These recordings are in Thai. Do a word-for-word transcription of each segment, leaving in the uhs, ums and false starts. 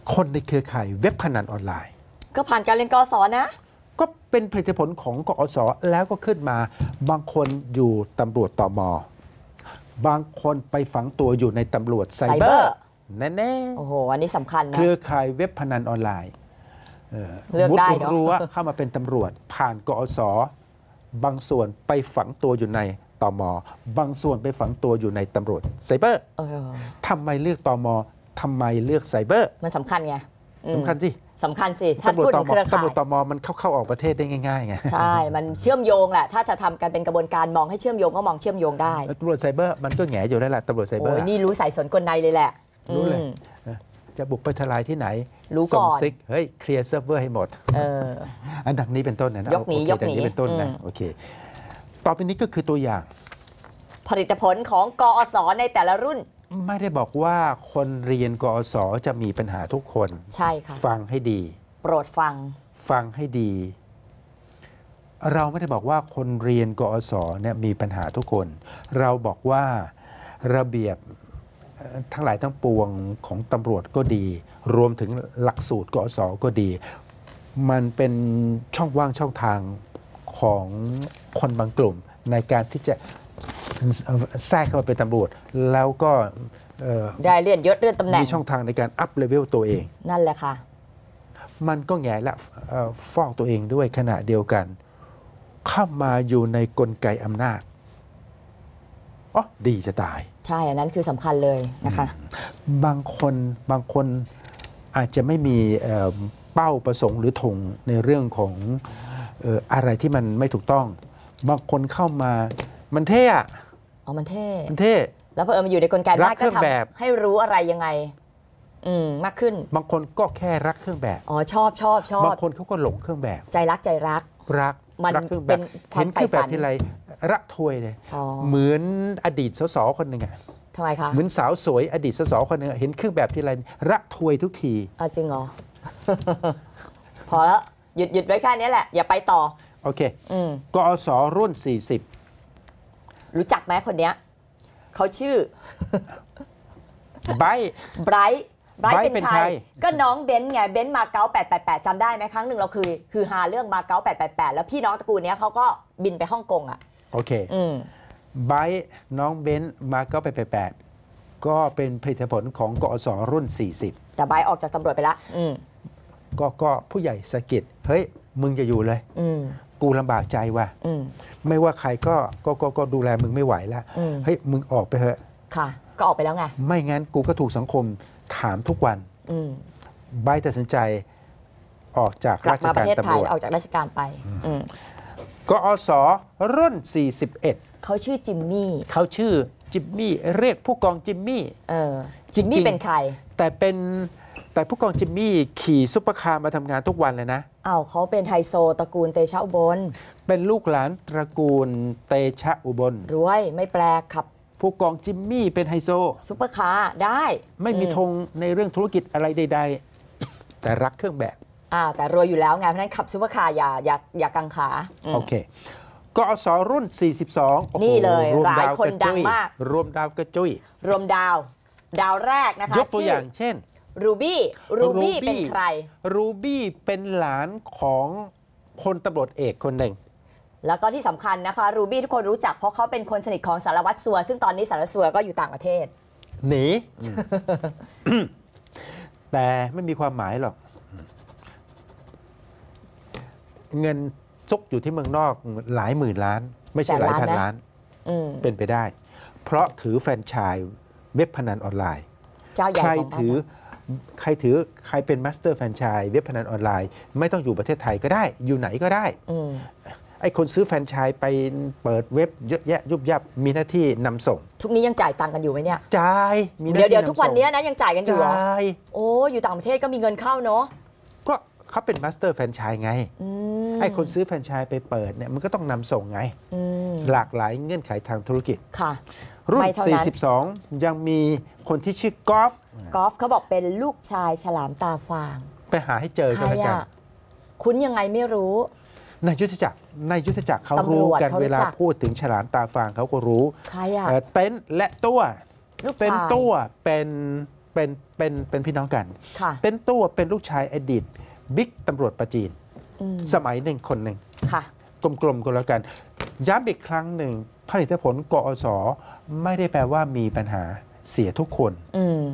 คนในเครือข่ายเว็บพนันออนไลน์ก็ผ่านการเรียนกศนะก็เป็นผลิตผลของกอสแล้วก็ขึ้นมาบางคนอยู่ตำรวจตม.บางคนไปฝังตัวอยู่ในตำรวจไซเบอร์แน่ๆโอ้โหอันนี้สำคัญนะเครือข่ายเว็บพนันออนไลน์เลือกได้เนาะรู้ว่าเข้ามาเป็นตำรวจผ่านกอสบางส่วนไปฝังตัวอยู่ในตม.บางส่วนไปฝังตัวอยู่ในตำรวจไซเบอร์ทำไมเลือกตม.ทำไมเลือกไซเบอร์มันสำคัญไงสำคัญสิสำคัญสิถ้าพูดถึงเครือข่ายตำรวจตม.มันเข้าเข้าออกประเทศได้ง่ายๆไงใช่มันเชื่อมโยงแหละถ้าจะทำกันเป็นกระบวนการมองให้เชื่อมโยงก็มองเชื่อมโยงได้ตำรวจไซเบอร์มันก็แหงอยู่แล้วแหละตำรวจไซเบอร์โอ้ยนี่รู้สายสนกลในเลยแหละรู้เลยจะบุกไปทลายที่ไหนรู้ก่อนซิกเฮ้ยเคลียร์เซิร์ฟเวอร์ให้หมดเอออันดับนี้เป็นต้นนะยกหนียกหนีเป็นต้นนะโอเคต่อไปนี้ก็คือตัวอย่างผลิตผลของกอสในแต่ละรุ่นไม่ได้บอกว่าคนเรียนกอสจะมีปัญหาทุกคนใช่ค่ะฟังให้ดีโปรดฟังฟังให้ดีเราไม่ได้บอกว่าคนเรียนกอสเนี่ยมีปัญหาทุกคนเราบอกว่าระเบียบทั้งหลายทั้งปวงของตำรวจก็ดีรวมถึงหลักสูตรกอสก็ดีมันเป็นช่องว่างช่องทางของคนบางกลุ่มในการที่จะแทรกเข้ามาเป็นตำรวจแล้วก็ได้เลื่อนยศเลื่อนตำแหน่งมีช่องทางในการอัพเลเวลตัวเองนั่นแหละค่ะมันก็แง่ละฟ้องตัวเองด้วยขณะเดียวกันเข้ามาอยู่ในกลไกอำนาจอ๋อดีจะตายใช่อันนั้นคือสำคัญเลยนะคะบางคนบางคนอาจจะไม่มีเป้าประสงค์หรือธงในเรื่องของอะไรที่มันไม่ถูกต้องบางคนเข้ามามันเท่อะอ๋อมันเท่มันเท่แล้วพอเออมาอยู่ในกลไกอำนาจก็ทำให้รู้อะไรยังไงอืมมากขึ้นบางคนก็แค่รักเครื่องแบบอ๋อชอบชอบชอบบางคนเขาก็หลงเครื่องแบบใจรักใจรักรักมันเป็นเห็นเครื่องแบบที่ไรรักถวยเลยเหมือนอดีตสสคนหนึ่งอะทำไมคะเหมือนสาวสวยอดีตสสคนหนึ่งเห็นเครื่องแบบที่ไรรักถวยทุกทีอ๋อจริงเหรอ พอแล้วหยุดหยุดไว้แค่นี้แหละอย่าไปต่อโอเคกอสรุ่นสี่สิบรู้จักไหมคนเนี้ยเขาชื่อไบร์ไบรท์ไบรท์เป็นใครก็น้องเบนซ์ไงเบนซ์มาเก๊าแปดแปดแปดจำได้ไหมครั้งหนึ่งเราคือคือฮาเรื่องมาเก๊าแปดแปดแปดแล้วพี่น้องตระกูลนี้เขาก็บินไปฮ่องกงอ่ะโอเคไบร์น้องเบนซ์มาเก๊าแปดแปดแปดก็เป็นผลิตผลของกอสรุ่นสี่สิบแต่ไบร์ออกจากตำรวจไปละก็ก็ผู้ใหญ่สะกิดเฮ้ยมึงจะอยู่เลยกูลำบากใจว่ะไม่ว่าใครก็ก็ก็ดูแลมึงไม่ไหวแล้วเฮ้ยมึงออกไปเถอะค่ะก็ออกไปแล้วไงไม่งั้นกูก็ถูกสังคมถามทุกวันไบร์ตัดสินใจออกจากราชการตำรวจออกจากราชการไปกอสรุ่นสี่สิบเอ็ดเขาชื่อจิมมี่เขาชื่อจิมมี่เรียกผู้กองจิมมี่เออจิมมี่เป็นใครแต่เป็นแต่ผู้กองจิมมี่ขี่ซุปเปอร์คาร์มาทำงานทุกวันเลยนะอ้าวเขาเป็นไฮโซตระกูลเตชะอุบลเป็นลูกหลานตระกูลเตชะอุบลรวยไม่แปลกขับผู้กองจิมมี่เป็นไฮโซซุปเปอร์คาร์ได้ไม่มีธงในเรื่องธุรกิจอะไรใดๆแต่รักเครื่องแบบอ่าแต่รวยอยู่แล้วไงเพราะนั้นขับซุปเปอร์คาร์อย่าอย่าอย่ากังขาโอเคกอสรุ่นสี่สิบสองนี่เลยหลายคนดังมากรวมดาวกระจุยรวมดาวดาวแรกนะคะยกตัวอย่างเช่นรูบี้รูบี้เป็นใครรูบี้เป็นหลานของพลตำรวจเอกคนหนึ่งแล้วก็ที่สำคัญนะคะรูบี้ทุกคนรู้จักเพราะเขาเป็นคนสนิทของสารวัตรสัวซึ่งตอนนี้สารวัตรสัวก็อยู่ต่างประเทศหนี แต่ไม่มีความหมายหรอกเงินซุกอยู่ที่เมืองนอกหลายหมื่นล้านไม่ใช่หลายพันล้านเป็นไปได้เพราะถือแฟรนไชส์เว็บพนันออนไลน์ใครถือใครถือใครเป็นมาสเตอร์แฟรนไชส์เว็บพนันออนไลน์ไม่ต้องอยู่ประเทศไทยก็ได้อยู่ไหนก็ได้ไอ้คนซื้อแฟรนไชส์ไปเปิดเว็บเยอะแยะยุบยับมีหน้าที่นำส่งทุกนี้ยังจ่ายตังค์กันอยู่ไหมเนี่ยจ่ายมีเดี๋ยวเดี๋ยวทุกวันนี้นะยังจ่ายกันอยู่เหรอโอ้อยู่ต่างประเทศก็มีเงินเข้าเนาะก็เขาเป็นมาสเตอร์แฟรนไชส์ไงไอ้คนซื้อแฟรนไชส์ไปเปิดเนี่ยมันก็ต้องนำส่งไงหลากหลายเงื่อนไขทางธุรกิจค่ะรุ่นสี่สิบสองยังมีคนที่ชื่อกอล์ฟกอล์ฟเขาบอกเป็นลูกชายฉลามตาฟางไปหาให้เจอกันแล้วกันคุ้นยังไงไม่รู้ในยุทธจักรในยุทธจักรเขารู้กันเวลาพูดถึงฉลามตาฟางเขาก็รู้ใครอะเต้นและตัวเต้นตัวเป็นเป็นเป็นเป็นพี่น้องกันค่ะเต้นตัวเป็นลูกชายอดีตบิ๊กตำรวจประจีนอืมสมัยหนึ่งคนหนึ่งค่ะกลมๆก็แล้วกัน ย้ำอีกครั้งหนึ่งผลิตผลกอสไม่ได้แปลว่ามีปัญหาเสียทุกคนอืม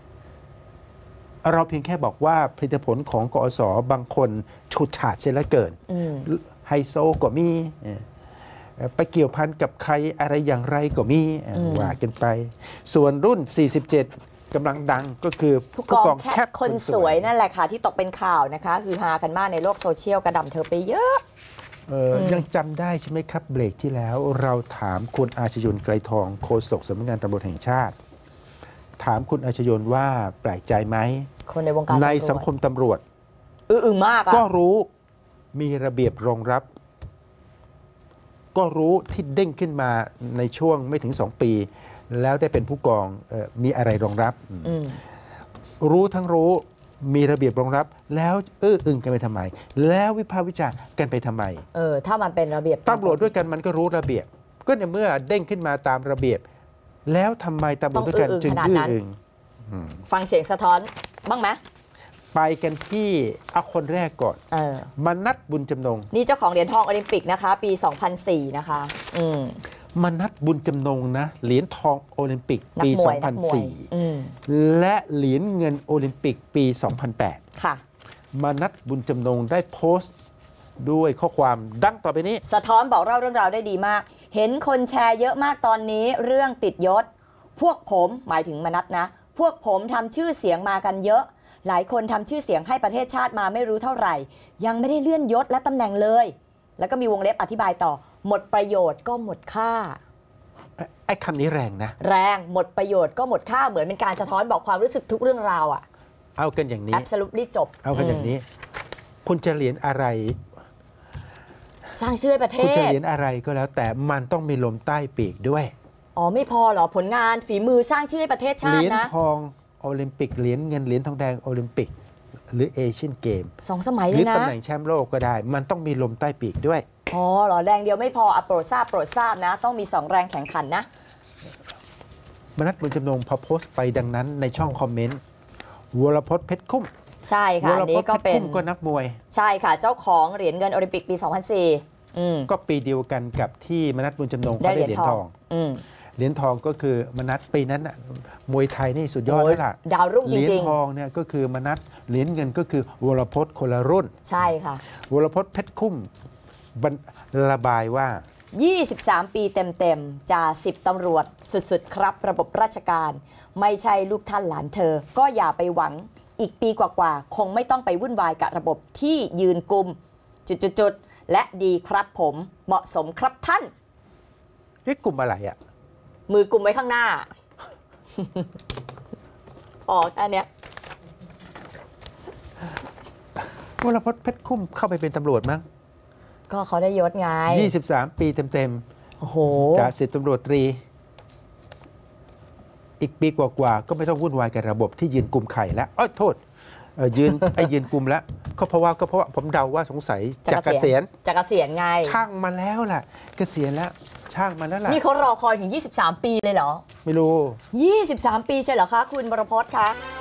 เราเพียงแค่บอกว่าผลิตผลของกอสบางคนฉุดฉาดเสียเหลือเกินอืมไฮโซก็มีเอ่อไปเกี่ยวพันกับใครอะไรอย่างไรก็มีเอ่ออืมว่ากันไป ส่วนรุ่น สี่สิบเจ็ด กำลังดังก็คือผู้กองแคแคททคนสวยนั่นแหละค่ะ ที่ตกเป็นข่าวนะคะคือฮากันมากในโลกโซเชียลกระดำเธอไปเยอะเอ่ออมยังจำได้ใช่ไหมครับเบรกที่แล้วเราถามคุณอาชญนไกรทองโฆษกสำนักงานตำรวจแห่งชาติ ถามคุณอาชญนว่าแปลกใจไหมคนในวงการในตำรวจสังคมตำรวจอืออึงมากอะก็รู้มีระเบียบรองรับ ก็รู้ที่เด้งขึ้นมาในช่วงไม่ถึงสองปี แล้วได้เป็นผู้กองเออมีอะไรรองรับอืมรู้ทั้งรู้มีระเบียบรองรับ แล้วเอออึงกันไปทำไม แล้ววิพากษ์วิจารณ์กันไปทำไมเออ ถ้ามันเป็นระเบียบตำรวจด้วยกันมันก็รู้ระเบียบ ก็ในเมื่อเด้งขึ้นมาตามระเบียบ แล้วทำไมตำรวจด้วยกันจึงดื้ออึงฟังเสียงสะท้อนบ้างไหมไปกันที่เอาคนแรกก่อนเออมนัสบุญจำนงนี่เจ้าของเหรียญทองโอลิมปิกนะคะ ปี สองพันสี่ นะคะ อืมมนัสบุญจำนงนะเหรียญทองโอลิมปิกนักปีมวยนักมวย อืมสองพันสี่ และเหรียญเงินโอลิมปิกปี สองพันแปดค่ะมนัสบุญจำนงได้โพสต์ด้วยข้อความดังต่อไปนี้สะท้อนบอกเล่าเรื่องราวได้ดีมาก เห็นคนแชร์เยอะมากตอนนี้เรื่องติดยศ พวกผมหมายถึงมนัสนะ พวกผมทำชื่อเสียงมากันเยอะ หลายคนทำชื่อเสียงให้ประเทศชาติมาไม่รู้เท่าไหร่ ยังไม่ได้เลื่อนยศและตำแหน่งเลย แล้วก็มีวงเล็บอธิบายต่อ หมดประโยชน์ก็หมดค่าไอ้คำนี้แรงนะแรงหมดประโยชน์ก็หมดค่าเหมือนเป็นการสะท้อนบอกความรู้สึกทุกเรื่องราวอะเอากันอย่างนี้ absolutely จบเอากันอย่างนี้ คุณจะเหรียญอะไรสร้างชื่อให้ประเทคุณจะศเหรียญอะไรก็แล้ว แต่มันต้องมีลมใต้ปีกด้วยอ๋อไม่พอเหรอผลงานฝีมือสร้างชื่อให้ประเทศชาเหรีติยญนะทองโอลิมปิกเหรียญเงินเหรียญทองแดงโอลิมปิก หรือเอเชียนเกมสองสมัยหเลรือยนะตำแหน่งแชมป์โลกก็ได้ มันต้องมีลมใต้ปีกด้วยอ๋อเหรอแรงเดียวไม่พออ่ะโปรดทราบโปรดทราบนะ ต้องมีสองแรงแข่งขันนะมนัสบุญจำนงพอโพสต์ไปดังนั้นในช่องคอมเมนต์วรพจน์เพชรคุ้มใช่ค่ะวอัรนพนี้จน์ก็เพชรเป็นคุ้มก็นักมวยใช่ค่ะ เจ้าของเหรียญเงินโอลิมปิกปี สองพันสี่ อืมก็ปีเดียวกันกับที่มนัสบุญจำนงได้เขาเหรีได้ยญเหรียญททออง งอืมเหรียญทองก็คือมนัสปีนั้นน่ะมวยไทยนี่สุดยอดโอ้ยแล้วล่ะดาวรุ่งเหจรียญริงทองเนี่ยก็คือมนัสเหรียญเงินก็คือวรพจน์คนละรุ่นๆ ใช่ค่ะวรพจน์เพชรคุ้มบรรระบายว่ายี่สิบสาม ปีเต็มๆจ่าสิบตำรวจสุดๆ ครับระบบราชการ ไม่ใช่ลูกท่านหลานเธอ ก็อย่าไปหวังอีกปีกว่าๆ คงไม่ต้องไปวุ่นวายกับระบบที่ยืนกุม จุดๆๆและดีครับผมเหมาะสมครับท่านเอ๊ะกลุ่มอะไรอ่ะมือกุมไว้ข้างหน้า อ๋ออันเนี้ยวรพจน์เพชรคุ้มเข้าไปเป็นตำรวจมั้งก็เขาได้ยศไงยี่สิบสาม ปีเต็มโอ้โหๆจากสิบตำรวจตรี อีกปีกว่าๆก็ไม่ต้องวุ่นวายกับระบบที่ยืนกลุ่มไข่แล้วอ้อยโทษเอ่อยืน ไอ้ยืนกลุ่มแล้วก็เพราะว่าก็เพราะว่าผมเดาว่าสงสัยจะเกษียณจะเกษียณไงช่างมาแล้วล่ะ เกษียณแล้วช่างมาแล้วล่ะนี่เขารอคอยถึง ยี่สิบสาม ปีเลยเหรอไม่รู้ยี่สิบสาม ปีใช่เหรอคะ คุณบรพจน์คะ